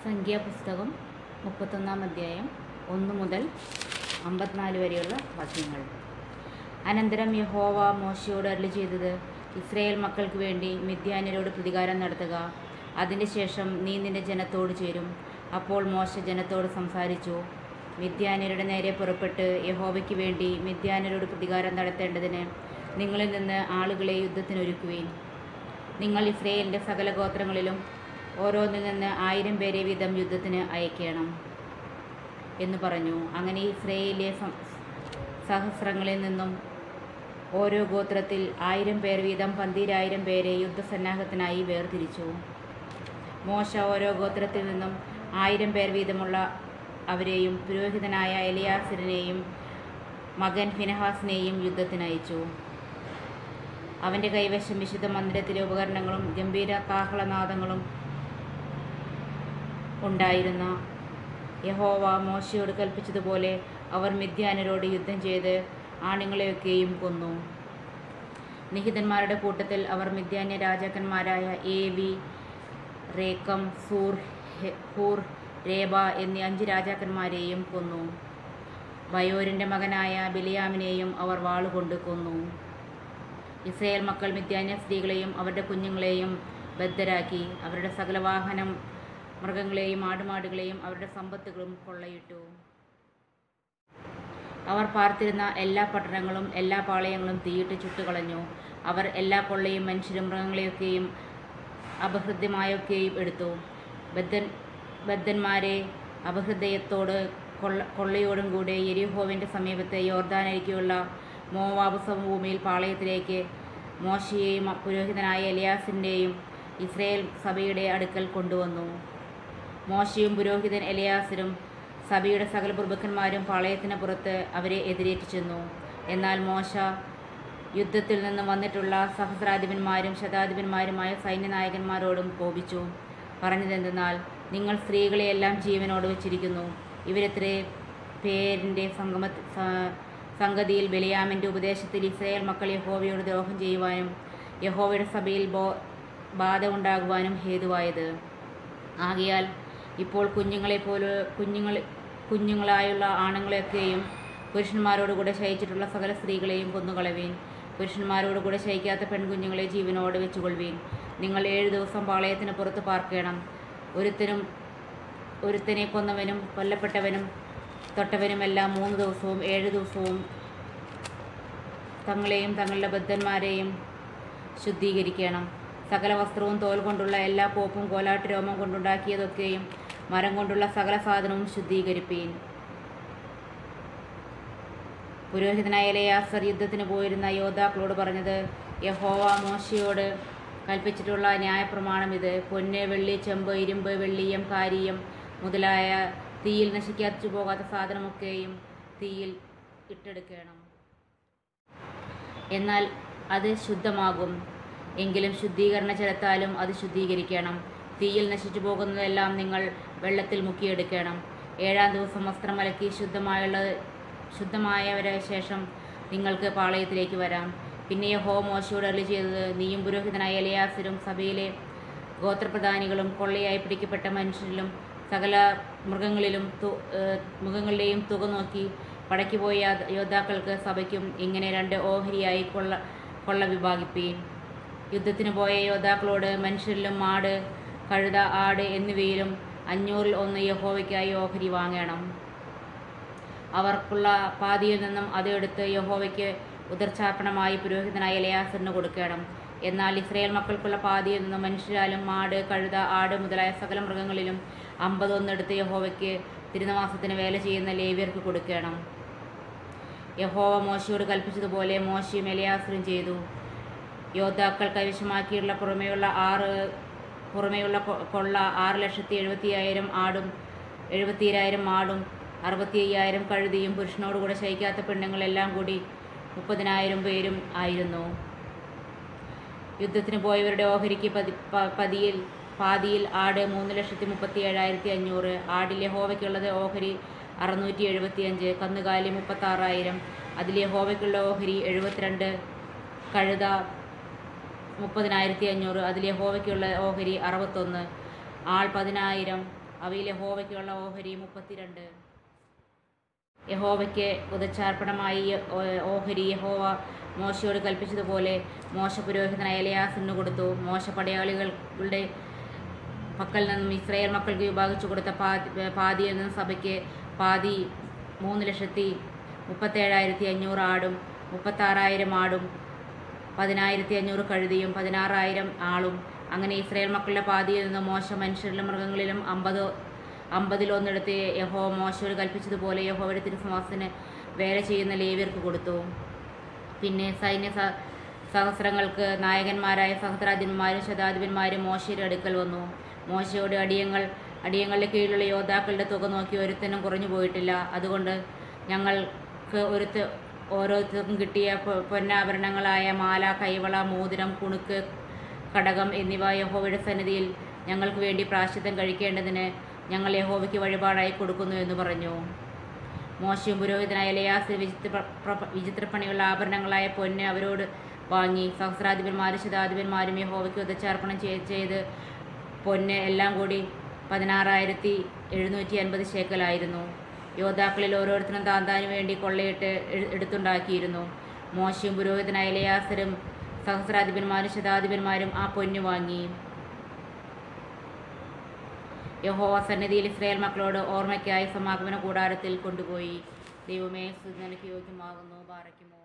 സംഖ്യാപുസ്തകം 31-ാം അധ്യായം 1 മുതൽ 54 വരെയുള്ള വാക്യങ്ങൾ. അനന്തരം യഹോവ മോശയോട് അരുളിച്ചെയ്തത്, ഇസ്രായേൽ മക്കൾക്ക് വേണ്ടി മിദ്യാന്യരോട് പ്രതികാരം നടത്തുക. അതിൻ്റെ ശേഷം നീ നിന്റെ ജനത്തോട് ചേരും. അപ്പോൾ മോശ ജനത്തോട് സംസാരിച്ചു. മിദ്യാന്യരുടെ നേരെ പുറപ്പെട്ട് യഹോവയ്ക്ക് വേണ്ടി മിദ്യാന്യരോട് പ്രതികാരം നടത്തേണ്ടതിന് നിങ്ങളിൽ നിന്ന് ആളുകളെ യുദ്ധത്തിനൊരുക്കുവീൻ. നിങ്ങൾ ഇസ്രായേലിൻ്റെ സകല ഗോത്രങ്ങളിലും ഓരോന്നിൽ നിന്ന് 1000 പേരെ വീതം യുദ്ധത്തിന് അയക്കണം എന്ന് പറഞ്ഞു. അങ്ങനെ ഇസ്രായേലിലെ സഹസ്രങ്ങളിൽ നിന്നും ഓരോ ഗോത്രത്തിൽ 1000 പേർ വീതം 12000 പേരെ യുദ്ധസന്നാഹത്തിനായി വേർതിരിച്ചു. മോശ ഓരോ ഗോത്രത്തിൽ നിന്നും 1000 പേർ വീതമുള്ള അവരെയും പുരോഹിതനായ എലിയാസരിനെയും മകൻ ഫിനെഹാസിനെയും യുദ്ധത്തിനയച്ചു. അവൻ്റെ കൈവശം വിശുദ്ധ മന്ദിരത്തിലെ ഉപകരണങ്ങളും ഗംഭീര കാഹളനാദങ്ങളും ഉണ്ടായിരുന്ന. യഹോവ മോശയോട് കൽപ്പിച്ചതുപോലെ അവർ മിദ്യാന്യരോട് യുദ്ധം ചെയ്ത് ആണുങ്ങളെയൊക്കെയും കൊന്നു. നിഹിതന്മാരുടെ കൂട്ടത്തിൽ അവർ മിദ്യാന്യ രാജാക്കന്മാരായ ഏവി, രേക്കം, സൂർ, ഹൂർ, രേബ എന്നീ 5 രാജാക്കന്മാരെയും കൊന്നു. ബയോരിൻ്റെ മകനായ ബിലിയാമിനെയും അവർ വാളുകൊണ്ട് കൊന്നു. ഇസ്രായേൽ മക്കൾ മിദ്യാന്യ സ്ത്രീകളെയും അവരുടെ കുഞ്ഞുങ്ങളെയും ബദ്ധരാക്കി. അവരുടെ സകല വാഹനം, മൃഗങ്ങളെയും ആടുമാടുകളെയും അവരുടെ സമ്പത്തുകളും കൊള്ളയിട്ടു. അവർ പാർത്തിരുന്ന എല്ലാ പട്ടണങ്ങളും എല്ലാ പാളയങ്ങളും തീയിട്ട് ചുട്ടുകളഞ്ഞു. അവർ എല്ലാ കൊള്ളയും മനുഷ്യരും മൃഗങ്ങളെയൊക്കെയും അപഹൃദ്യമായൊക്കെയും എടുത്തു. ബദ്ധന്മാരെ അപഹൃദയത്തോട് കൊള്ളയോടും കൂടെ യെരിഹോവിൻ്റെ സമീപത്തെ യോർദാനരികെയുള്ള മോവാബ് സമഭൂമിയിൽ പാളയത്തിലേക്ക് മോശയെയും പുരോഹിതനായ എലിയാസരിനെയും ഇസ്രായേൽ സഭയുടെ അടുക്കൽ കൊണ്ടുവന്നു. മോശയും പുരോഹിതൻ എലിയാസരും സഭയുടെ സകല പ്രഭുക്കന്മാരും പാളയത്തിന് പുറത്ത് അവരെ എതിരേറ്റു ചെന്നു. എന്നാൽ മോശ യുദ്ധത്തിൽ നിന്ന് വന്നിട്ടുള്ള സഹസ്രാധിപന്മാരും ശതാധിപന്മാരുമായ സൈന്യനായകന്മാരോടും കോപിച്ചു. പറഞ്ഞതെന്തെന്നാൽ, നിങ്ങൾ സ്ത്രീകളെയെല്ലാം ജീവനോട് വച്ചിരിക്കുന്നു. ഇവരെത്രേ പേരിൻ്റെ സംഗതിയിൽ ബിലിയാമിൻ്റെ ഉപദേശത്തിൽ ഇസ്രായേൽ മക്കൾ യഹോവയോട് ദ്രോഹം ചെയ്യുവാനും യഹോവയുടെ സഭയിൽ ബാധ ഉണ്ടാകുവാനും ഹേതുവായത്. ആകയാൽ ഇപ്പോൾ കുഞ്ഞുങ്ങളായുള്ള ആണുങ്ങളെയൊക്കെയും പുരുഷന്മാരോടുകൂടെ ശയിച്ചിട്ടുള്ള സകല സ്ത്രീകളെയും കൊന്നുകളവീൻ. പുരുഷന്മാരോടുകൂടെ ശയിക്കാത്ത പെൺകുഞ്ഞുങ്ങളെ ജീവനോട് വെച്ചുകൊള്ളുവീൻ. നിങ്ങൾ 7 ദിവസം പാളയത്തിന് പുറത്ത് പാർക്കണം. ഒരുത്തനെ കൊന്നവനും കൊല്ലപ്പെട്ടവനും തൊട്ടവനുമെല്ലാം 3 ദിവസവും 7 ദിവസവും തങ്ങളെയും തങ്ങളുടെ ബദ്ധന്മാരെയും ശുദ്ധീകരിക്കണം. സകല വസ്ത്രവും തോൽ കൊണ്ടുള്ള എല്ലാ കോപ്പും കോലാട്ട് രോമം കൊണ്ടുണ്ടാക്കിയതൊക്കെയും മരം കൊണ്ടുള്ള സകല സാധനവും ശുദ്ധീകരിപ്പീൻ. പുരോഹിതനായ എലിയാസർ യുദ്ധത്തിന് പോയിരുന്ന യോദ്ധാക്കളോട് പറഞ്ഞത്, യഹോവ മോശയോട് കൽപ്പിച്ചിട്ടുള്ള ന്യായപ്രമാണം ഇത്: പൊന്ന്, വെള്ളി, ചെമ്പ്, ഇരുമ്പ്, വെള്ളീയം, കാരീയം മുതലായ തീയിൽ നശിക്കാച്ചു പോകാത്ത സാധനമൊക്കെയും തീയിൽ ഇട്ടെടുക്കണം. എന്നാൽ അത് ശുദ്ധമാകും. എങ്കിലും ശുദ്ധീകരണ ജലത്താലും അത് ശുദ്ധീകരിക്കണം. തീയിൽ നശിച്ചു പോകുന്നതെല്ലാം നിങ്ങൾ വെള്ളത്തിൽ മുക്കിയെടുക്കണം. 7-ാം ദിവസം വസ്ത്രം അലക്കി ശുദ്ധമായവരെ ശേഷം നിങ്ങൾക്ക് പാളയത്തിലേക്ക് വരാം. പിന്നെ യഹോവ മോശയോട് അരുളിച്ചെയ്തത്, നീയും പുരോഹിതനായ എലിയാസരും സഭയിലെ ഗോത്രപ്രധാനികളും കൊള്ളയായി പിടിക്കപ്പെട്ട മനുഷ്യരിലും സകല മൃഗങ്ങളുടെയും തുക നോക്കി പടയ്ക്കുപോയ യോദ്ധാക്കൾക്ക് സഭയ്ക്കും ഇങ്ങനെ 2 ഓഹരിയായി കൊള്ള വിഭാഗിപ്പീൻ. യുദ്ധത്തിന് പോയ യോദ്ധാക്കളോട് മനുഷ്യരിലും മാട്, കഴുത, ആട് എന്നിവയിലും 500-ൽ 1 യഹോവയ്ക്കായി ഓഹരി വാങ്ങണം. അവർക്കുള്ള പാതിയിൽ നിന്നും അത് എടുത്ത് യഹോവയ്ക്ക് ഉദർച്ചാർപ്പണമായി പുരോഹിതനായ എലിയാസറിന് കൊടുക്കണം. എന്നാൽ ഇസ്രായേൽ മക്കൾക്കുള്ള പാതിയിൽ നിന്നും മനുഷ്യരാലും മാട്, കഴുത, ആട് മുതലായ സകല മൃഗങ്ങളിലും 50 എടുത്ത് യഹോവയ്ക്ക് തിരുനിവാസത്തിന് വേല ചെയ്യുന്ന ലേവ്യർക്ക് കൊടുക്കണം. യഹോവ മോശയോട് കൽപ്പിച്ചതുപോലെ മോശയും എലിയാസറും ചെയ്തു. യോദ്ധാക്കൾ കൈവശമാക്കിയുള്ള പുറമേയുള്ള കൊള്ള 6,70,000 ആടും 70,000 മാടും 65,000 കഴുതിയും പുരുഷനോടുകൂടെ ശയിക്കാത്ത പെണ്ണുങ്ങളെല്ലാം കൂടി 30,000 പേരും ആയിരുന്നു. യുദ്ധത്തിന് പോയവരുടെ ഓഹരിക്ക് പാതിയിൽ ആട് 3,37,500. ആടിൽ യഹോവയ്ക്കുള്ളത് ഓഹരി 675, കന്നുകാലി 36,000. അതിൽ യഹോവയ്ക്കുള്ള ഓഹരി 72, കഴുത 30,500. അതിൽ യഹോവയ്ക്കുള്ള ഓഹരി 61, ആൾ 10,000. അവയിൽ യഹോവയ്ക്കുള്ള ഓഹരി 32. യഹോവയ്ക്ക് ഉദച്ചാർപ്പണമായി ഓഹരി യഹോവ മോശയോട് കൽപ്പിച്ചതുപോലെ മോശ പുരോഹിതനായ എലയാസാരിന് കൊടുത്തു. മോശ പടയാളികളുടെ പക്കൽ നിന്നും ഇസ്രായേൽ മക്കൾക്ക് വിഭാഗിച്ചു കൊടുത്ത പാതിയിൽ നിന്നും സഭയ്ക്ക് പാതി 3,37,500 ആടും 36,000 ആടും 10,500 കഴുതിയും 16,000 ആളും. അങ്ങനെ ഇസ്രായേൽ മക്കളുടെ പാതിയിൽ നിന്ന് മോശ മനുഷ്യരിലും മൃഗങ്ങളിലും 50-1 യഹോവ മോശയോട് കൽപ്പിച്ചതുപോലെ യഹോവയുടെ തിരുസിംഹാസനത്തിന് വേല ചെയ്യുന്ന ലേവ്യർക്ക് കൊടുത്തു. പിന്നെ സൈന്യ സഹസ്രങ്ങൾക്ക് നായകന്മാരായ സഹസ്രാധിപന്മാരും ശതാധിപന്മാരും മോശയുടെ അടുക്കൽ വന്നു. മോശയോട് അടിയങ്ങളുടെ കീഴിലുള്ള യോദ്ധാക്കളുടെ തുക നോക്കി ഒരുത്തനും കുറഞ്ഞു പോയിട്ടില്ല. അതുകൊണ്ട് ഞങ്ങൾക്ക് ഓരോരുത്തർക്കും കിട്ടിയ പൊന്നാഭരണങ്ങളായ മാല, കൈവള, മോതിരം, കുണുക്ക്, കടകം എന്നിവ യഹോവയുടെ സന്നിധിയിൽ ഞങ്ങൾക്ക് വേണ്ടി പ്രായശ്ചിത്തം കഴിക്കേണ്ടതിന് ഞങ്ങൾ യഹോവയ്ക്ക് വഴിപാടായി കൊടുക്കുന്നു എന്ന് പറഞ്ഞു. മോശയും പുരോഹിതനായ എലയാസാർ വിചിത്രപ്പണിയുള്ള ആഭരണങ്ങളായ പൊന്ന് അവരോട് വാങ്ങി. സഹസ്രാധിപന്മാരും ശതാധിപന്മാരും യഹോവയ്ക്ക് ഉദച്ചാർപ്പണം ചെയ്ത് പൊന്ന് എല്ലാം കൂടി 16,750 ശേക്കലായിരുന്നു. യോദ്ധാക്കളിൽ ഓരോരുത്തരും താന്താനു വേണ്ടി കൊള്ളയിട്ട് എടുത്തുണ്ടാക്കിയിരുന്നു. മോശയും പുരോഹിതനായ എലയാസാരും സഹസ്രാധിപന്മാരും ശതാധിപന്മാരും ആ പൊന്നു വാങ്ങി യഹോവ സന്നിധിയിൽ ഇസ്രായേൽ മക്കളോട് ഓർമ്മയ്ക്കായി സമാഗമന കൂടാരത്തിൽ കൊണ്ടുപോയി. ദൈവമേ, സ്തുതി നിനക്ക് യോഗ്യമാകുന്നു. ബാറയ്ക്കുമോ.